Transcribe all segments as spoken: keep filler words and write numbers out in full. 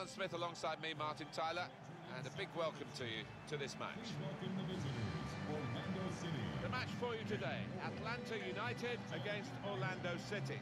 Alan Smith alongside me, Martin Tyler, and a big welcome to you to this match. Welcome the visitors, Orlando City. The match for you today, Atlanta United against Orlando City.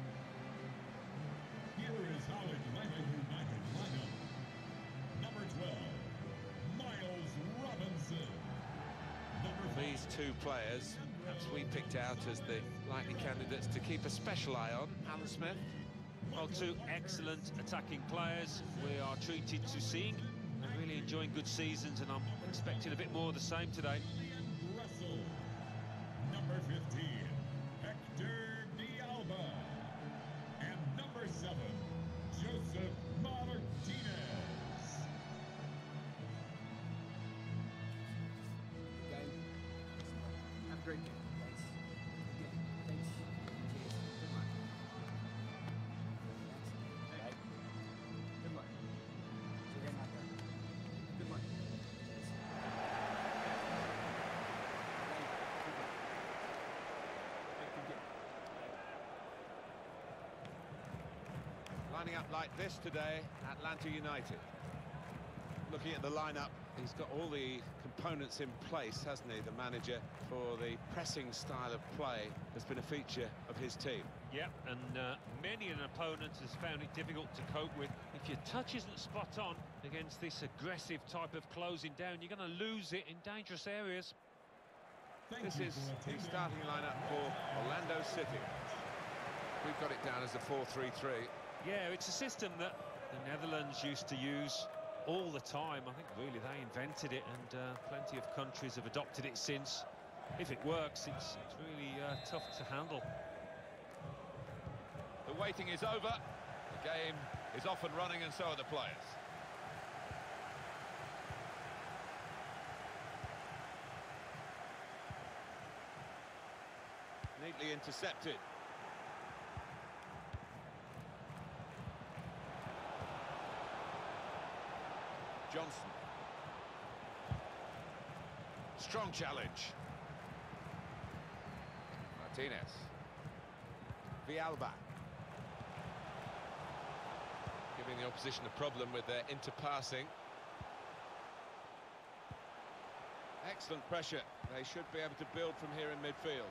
Here is how Atlanta United lineup. Number twelve, Miles Robinson. Number These two players, perhaps we picked out as the likely candidates to keep a special eye on. Alan Smith. Well, two excellent attacking players we are treated to seeing and really enjoying good seasons, and I'm expecting a bit more of the same today. Russell. Number fifteen, Hector D'Alba. And number seven, Joseph Martinez. Game. Have a great game. Thanks. Okay. Thanks. Cheers. Good luck. Thanks. Right. Good luck. See you again out there. Good luck. Cheers. Good game. Lining up like this today, Atlanta United. Looking at the lineup, he's got all the components in place, hasn't he, the manager, for the pressing style of play that's been a feature of his team. Yeah, and uh, many an opponent has found it difficult to cope with. If your touch isn't spot on against this aggressive type of closing down, you're going to lose it in dangerous areas. Thank This you is for the attending. starting lineup for Orlando City. We've got it down as a four three three. Yeah, it's a system that the Netherlands used to use all the time. I think really they invented it, and uh, plenty of countries have adopted it since. If it works, it's, it's really uh, tough to handle. The waiting is over. The game is off and running, and so are the players. Neatly intercepted. Johnson. Strong challenge. Martinez. Villalba. Giving the opposition a problem with their interpassing. Excellent pressure. They should be able to build from here in midfield.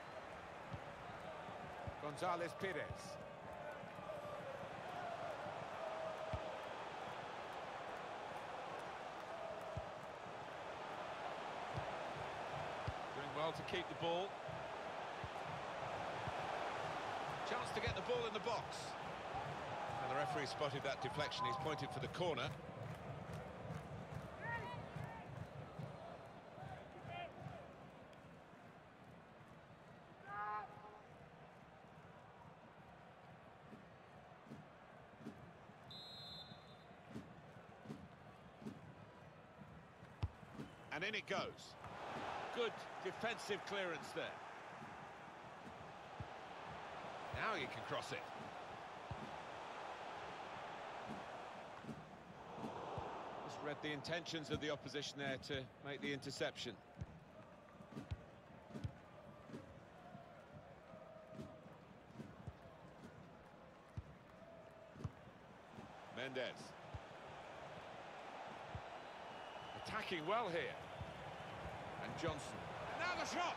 Gonzalez Pires. Doing well to keep the ball. Chance to get the ball in the box. And the referee spotted that deflection. He's pointed for the corner. And in it goes. Good defensive clearance there. Now you can cross it. Just read the intentions of the opposition there to make the interception. Mendes. Attacking well here. And Johnson. And now the shot!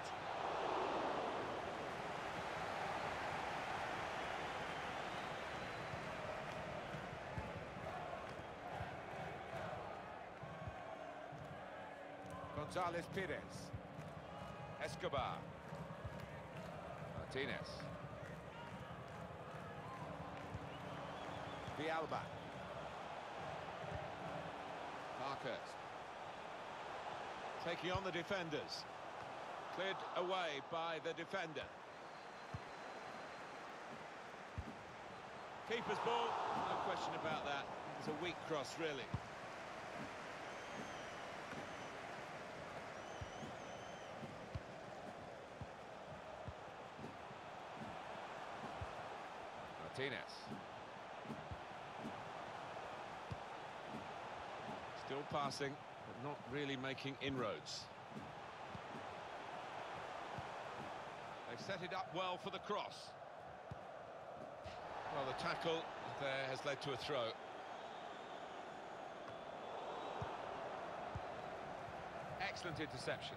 Gonzalez Pires. Escobar. Martinez. Villalba. Parkhurst. Taking on the defenders. Cleared away by the defender. Keeper's ball, no question about that. It's a weak cross, really. Martinez. Still passing, but not really making inroads. They've set it up well for the cross. Well, the tackle there has led to a throw. Excellent interception.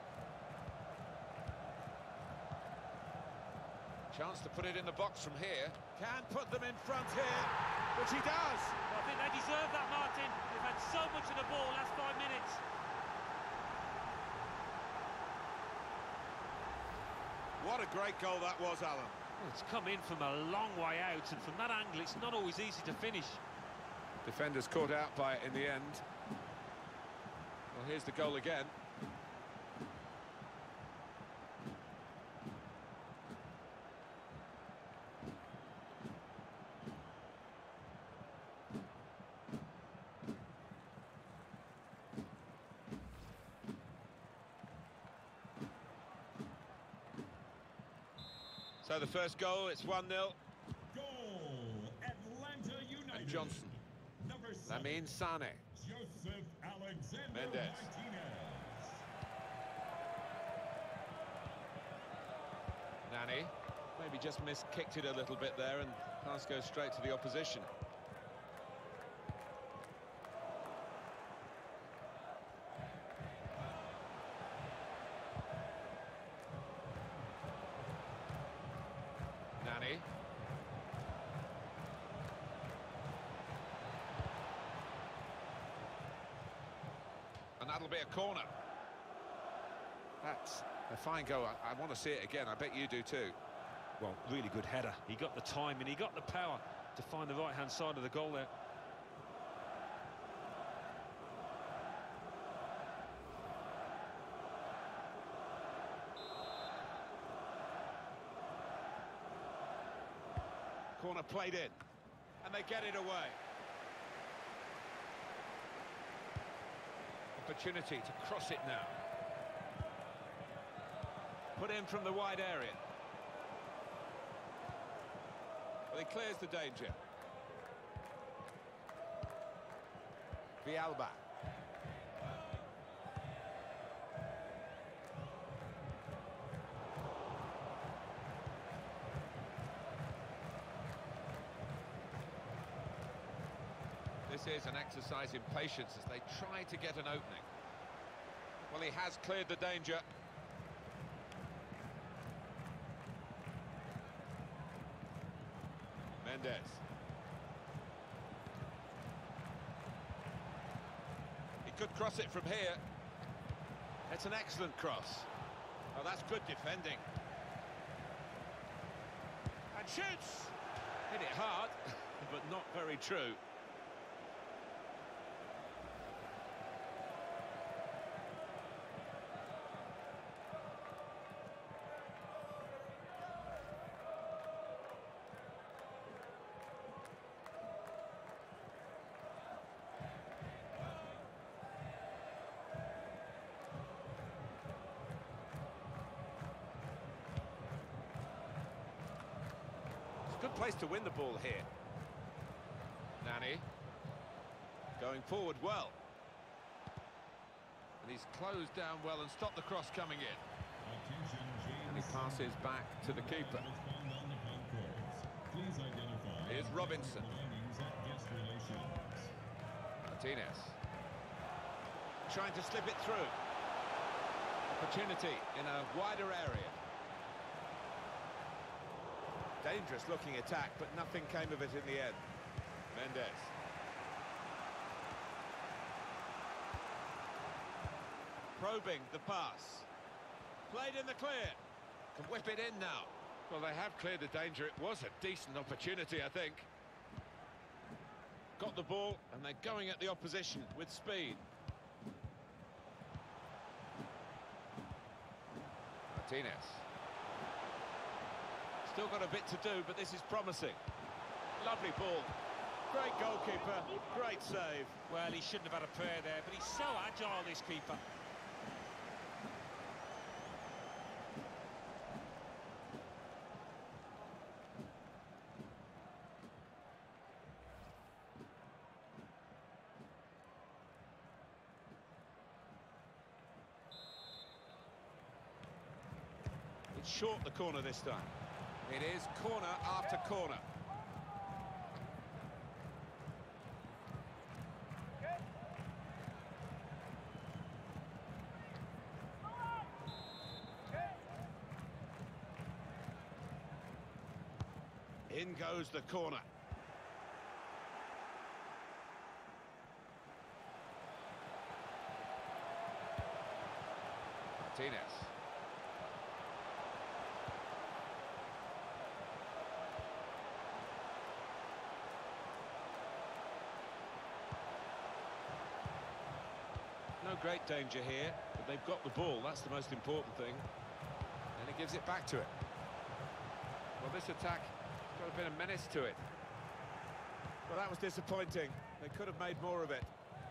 Chance to put it in the box from here. Can put them in front here, which he does. Well, I think they deserve that, Martin. They've had so much of the ball last five minutes. What a great goal that was, Alan. Well, it's come in from a long way out, and from that angle, it's not always easy to finish. Defenders caught out by it in the end. Well, here's the goal again. So the first goal, it's one nil. Goal, Atlanta United. And Johnson. Number That seven, means Sane. Joseph Alexander Mendes. Martinez. Nani. Maybe just miskicked it a little bit there, and pass goes straight to the opposition. Nani. And that'll be a corner. That's a fine goal. I, I want to see it again. I bet you do too. Well, really good header. He got the time and he got the power to find the right-hand side of the goal there. Corner played in, and they get it away. Opportunity to cross it now. Put in from the wide area. Well, he clears the danger. Villalba. This is an exercise in patience as they try to get an opening. Well, he has cleared the danger. Mendes. He could cross it from here. It's an excellent cross. Oh, that's good defending. And shoots! Hit it hard, but not very true. Good place to win the ball here. Nani. Going forward well. And he's closed down well and stopped the cross coming in. Attention, James. And he passes back to the keeper. Please identify. Here's Robinson. belongings at guest relations. Martinez. Trying to slip it through. Opportunity in a wider area. Dangerous looking attack, but nothing came of it in the end. Mendes. Probing the pass. Played in the clear. Can whip it in now. Well, they have cleared the danger. It was a decent opportunity, I think. Got the ball, and they're going at the opposition with speed. Martinez. Still got a bit to do, but this is promising. Lovely ball. Great goalkeeper, great save. Well, he shouldn't have had a prayer there, but he's so agile, this keeper. It's short the corner this time. It is corner after corner. In goes the corner. Martinez. No great danger here, but they've got the ball. That's the most important thing. And he gives it back to it. Well, this attack got a bit of menace to it. Well, that was disappointing. They could have made more of it.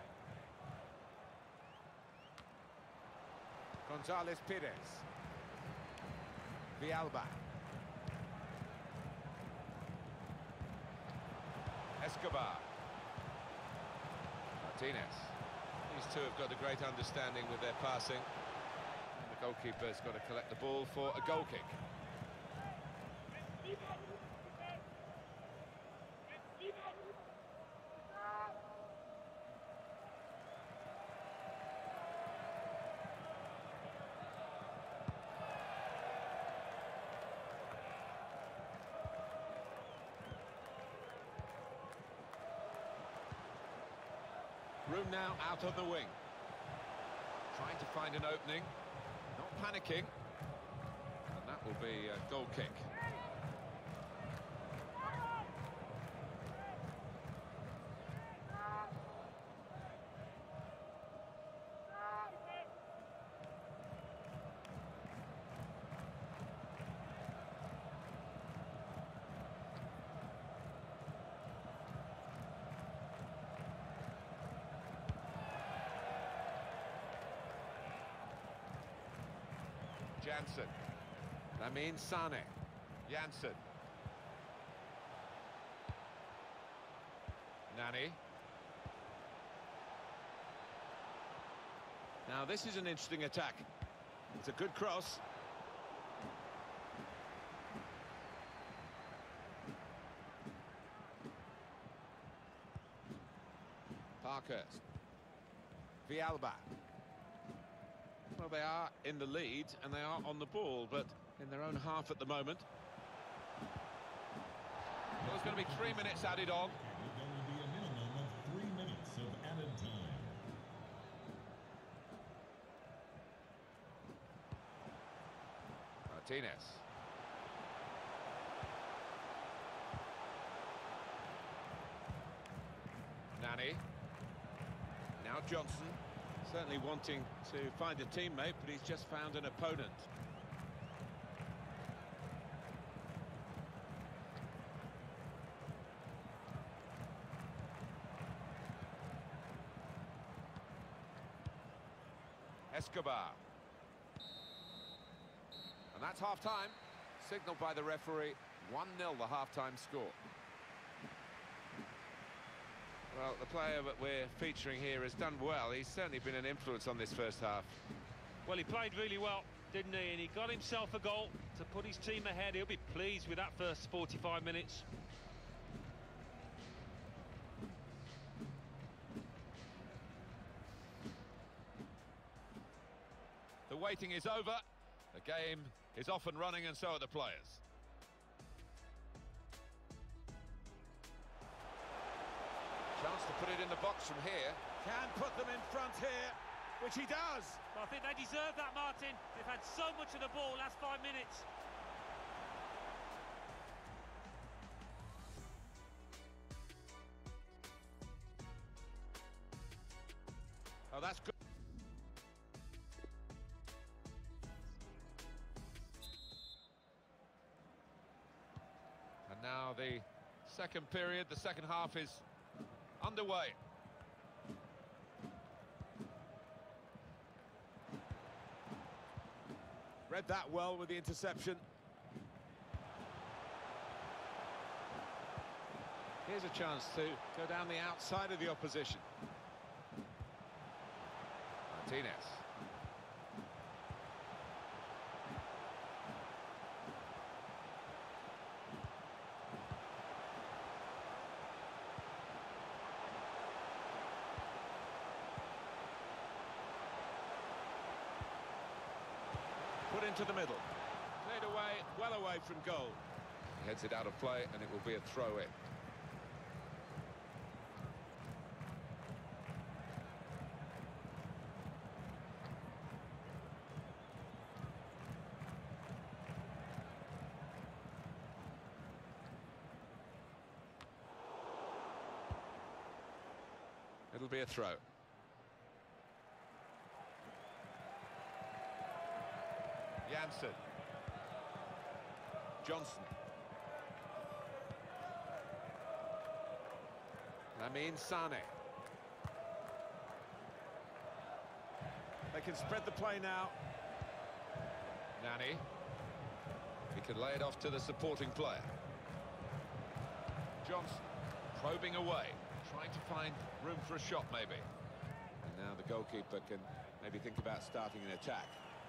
González Pires. Villalba. Escobar. Martinez. These two have got a great understanding with their passing. And the goalkeeper's got to collect the ball for a goal kick. Room now out of the wing. Trying to find an opening. Not panicking. And that will be a goal kick. Jansen. Lamine Sane. Jansen. Nani. Now this is an interesting attack. It's a good cross. Parkhurst. Villalba. Well, they are in the lead and they are on the ball, but in their own half at the moment. Well, there's going to be three minutes added on. There will be a minimum of three minutes of added time. Martinez. Nani. Now Johnson. Certainly wanting to find a teammate, but he's just found an opponent. Escobar. And that's half-time. Signalled by the referee. one nil the half-time score. Well, the player that we're featuring here has done well. He's certainly been an influence on this first half. Well, he played really well, didn't he? And he got himself a goal to put his team ahead. He'll be pleased with that first forty-five minutes. The waiting is over. The game is off and running, and so are the players. Chance to put it in the box from here. Can put them in front here, which he does. Well, I think they deserve that, Martin. They've had so much of the ball last five minutes. Oh, that's good. And now the second period, the second half is underway. Read that well with the interception. Here's a chance to go down the outside of the opposition. Martinez. Put into the middle. Played away, well away from goal. He heads it out of play, and it will be a throw-in. It'll be a throw. Janssen. Johnson. Lamine Sane. They can spread the play now. Nani. He can lay it off to the supporting player. Johnson probing away, trying to find room for a shot maybe. And now the goalkeeper can maybe think about starting an attack.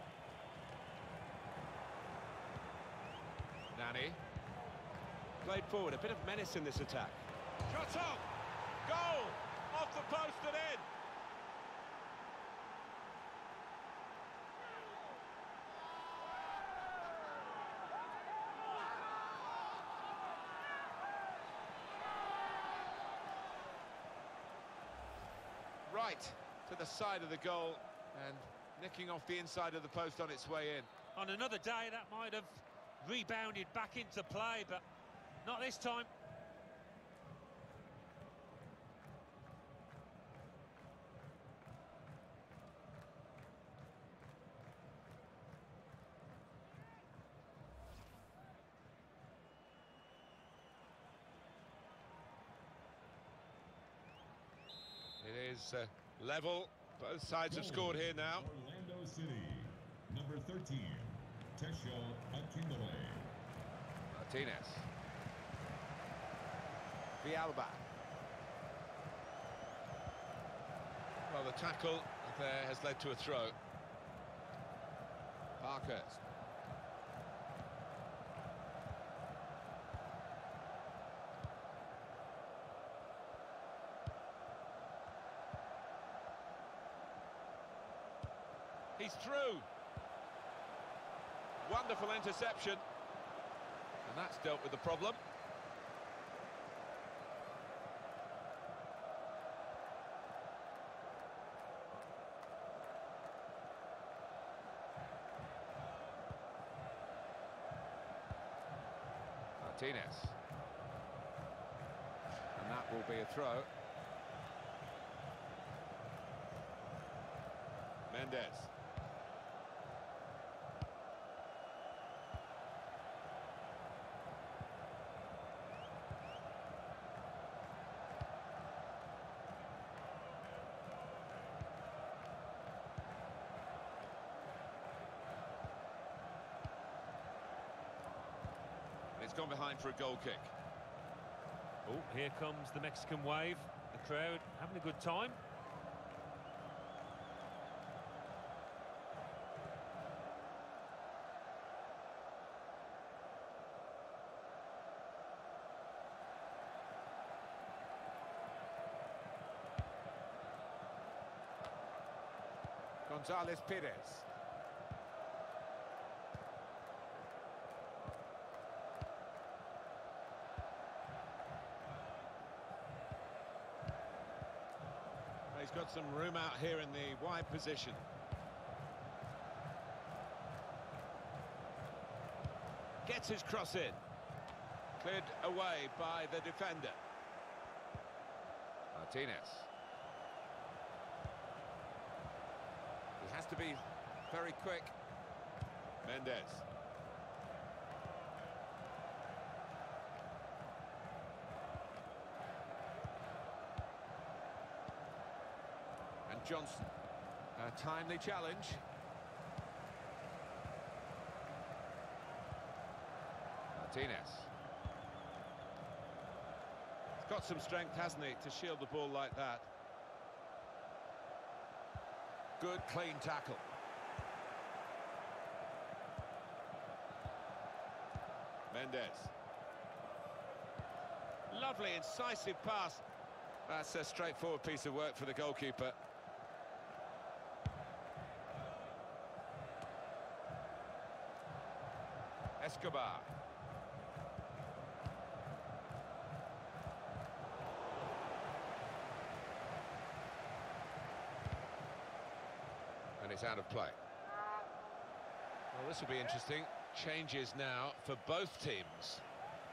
Nani. Played forward, a bit of menace in this attack. Shot on! Goal! Off the post and in! Right to the side of the goal and nicking off the inside of the post on its way in. On another day, that might have rebounded back into play, but not this time. It is uh, level. Both sides have scored here now. Orlando City, number thirteen, Tesho Akindele. Martinez. Villalba. Well, the tackle there has led to a throw. Parkhurst. He's through. Wonderful interception. And that's dealt with the problem. Martinez. And that will be a throw. Mendes. It's gone behind for a goal kick. Oh, here comes the Mexican wave. The crowd having a good time. Gonzalez Pires. He's got some room out here in the wide position. Gets his cross in. Cleared away by the defender. Martinez. He has to be very quick. Mendes. Johnson, a timely challenge. Martinez. He's got some strength, hasn't he, to shield the ball like that. Good, clean tackle. Mendes. Lovely, incisive pass. That's a straightforward piece of work for the goalkeeper. Escobar. is out of play. Well, this will be interesting. Changes now for both teams.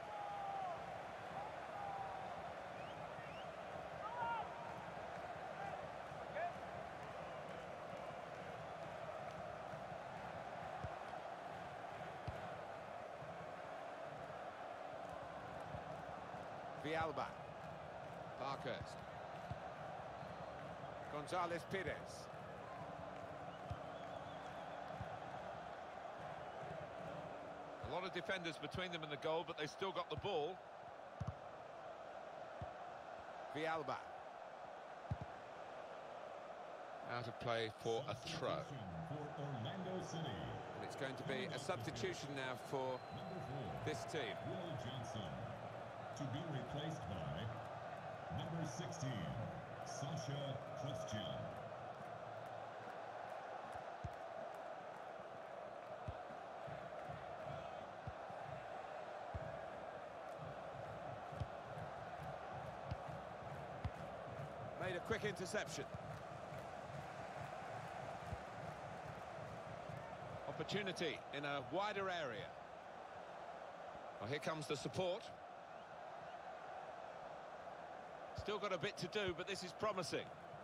Villalba. Parkhurst. González Pires. A lot of defenders between them and the goal, but they've still got the ball. Villalba. Out of play for a throw. For Orlando City. And it's going to be a substitution now for this team. Will Johnson. To be replaced by number sixteen, Sasha Christian. Made a quick interception. Opportunity in a wider area. Well, here comes the support. Still got a bit to do, but this is promising.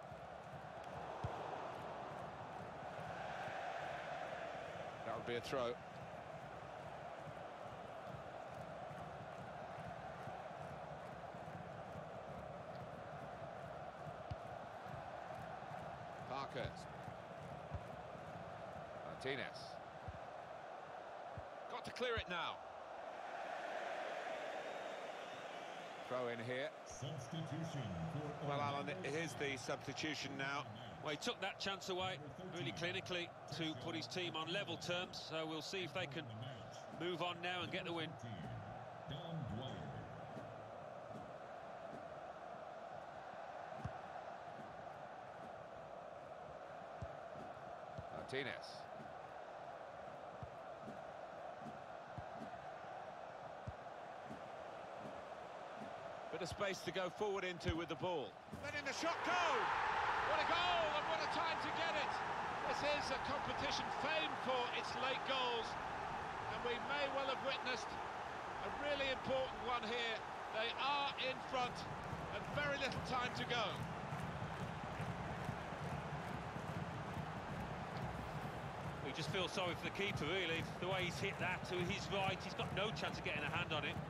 That would be a throw. Parkhurst. Martinez. Got to clear it now. Throw in here. Substitution for Well, Alan, Orlando here's City. the substitution now. Well, he took that chance away really clinically to put his team on level terms, so we'll see if they can move on now and get the win. Don Dwyer. Martinez. Bit of space to go forward into with the ball. Letting the shot go! What a goal and what a time to get it! This is a competition famed for its late goals, and we may well have witnessed a really important one here. They are in front and very little time to go. We just feel sorry for the keeper, really. The way he's hit that to his right, he's got no chance of getting a hand on it.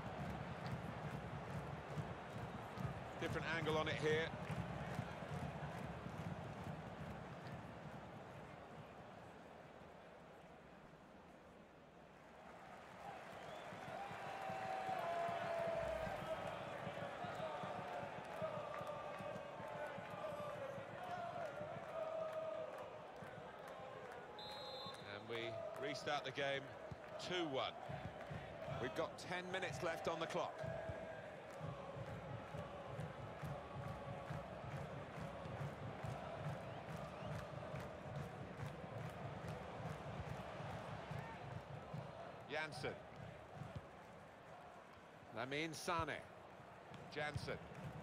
Different angle on it here. And we restart the game two one. We've got ten minutes left on the clock. Janssen. Lamine Sane. Janssen.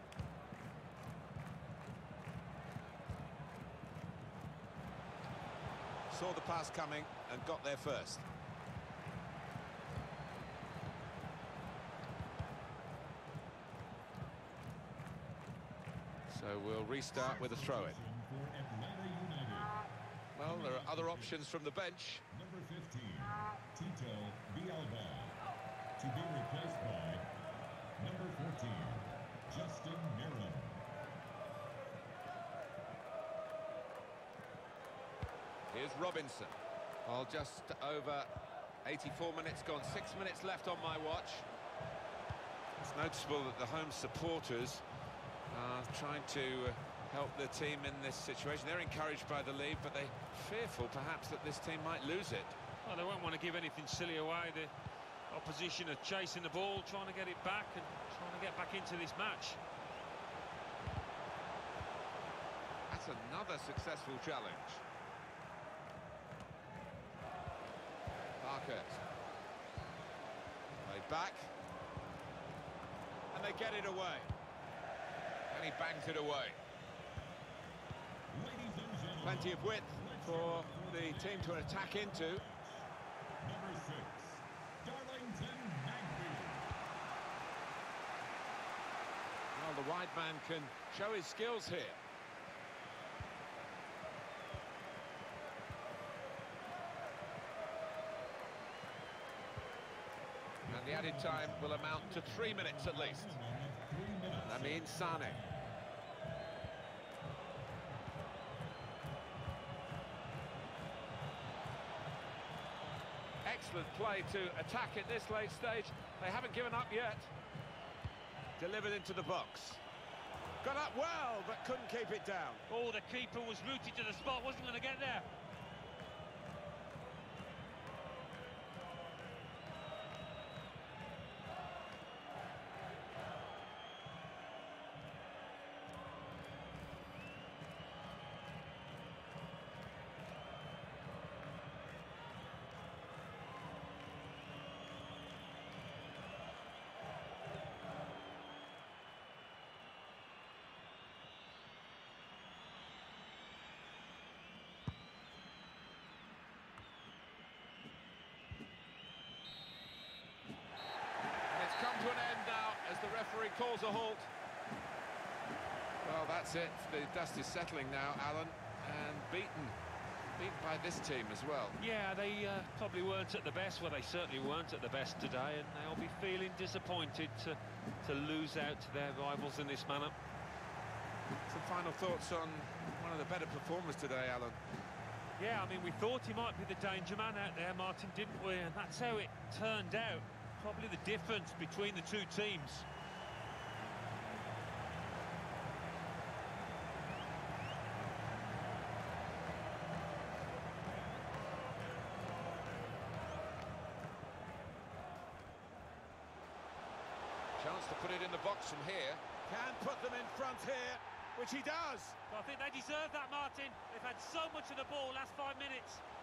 Saw the pass coming and got there first. So we'll restart with a throw-in. For Atlanta United. Well, there are other options from the bench. Number fifteen, Tito Villalba. To be replaced by number fourteen, Justin Merrin. Here's Robinson. Well, just over eighty-four minutes gone, six minutes left on my watch. It's noticeable that the home supporters are trying to help the team in this situation. They're encouraged by the lead, but they're fearful perhaps that this team might lose it. Well, they won't want to give anything silly away. The opposition are chasing the ball, trying to get it back and trying to get back into this match. That's another successful challenge. Parkhurst. They back. And they get it away. And he bangs it away. Ladies and gentlemen, Plenty of width for the team to attack into. Number six, Darlington Nagbe. Well, the wide man can show his skills here. And the added time will amount to three minutes at least. Three minutes. Lamine Sane. Excellent play to attack at this late stage. They haven't given up yet. Delivered into the box. Got up well, but couldn't keep it down. Oh, the keeper was rooted to the spot, wasn't going to get there. Come to an end now as the referee calls a halt. Well, that's it. The dust is settling now, Alan, and beaten. Beaten by this team as well. Yeah, they uh, probably weren't at the best. Well, they certainly weren't at the best today, and they'll be feeling disappointed to, to lose out to their rivals in this manner. Some final thoughts on one of the better performers today, Alan. Yeah, I mean, we thought he might be the danger man out there, Martin, didn't we? And that's how it turned out. Probably the difference between the two teams. Chance to put it in the box from here. Can put them in front here, which he does. Well, I think they deserve that, Martin. They've had so much of the ball last five minutes.